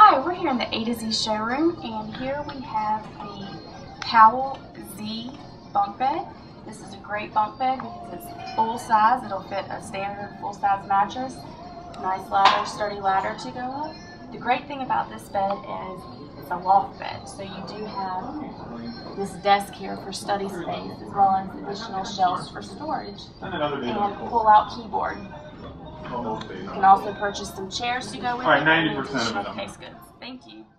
Hi, we're here in the A to Z showroom, and here we have the Powell Z bunk bed. This is a great bunk bed because it's full size. It'll fit a standard full-size mattress. Nice ladder, sturdy ladder to go up. The great thing about this bed is it's a loft bed, so you do have this desk here for study space as well as additional shelves for storage and pull-out keyboard. You can also purchase some chairs to go with it and additional case goods. Thank you.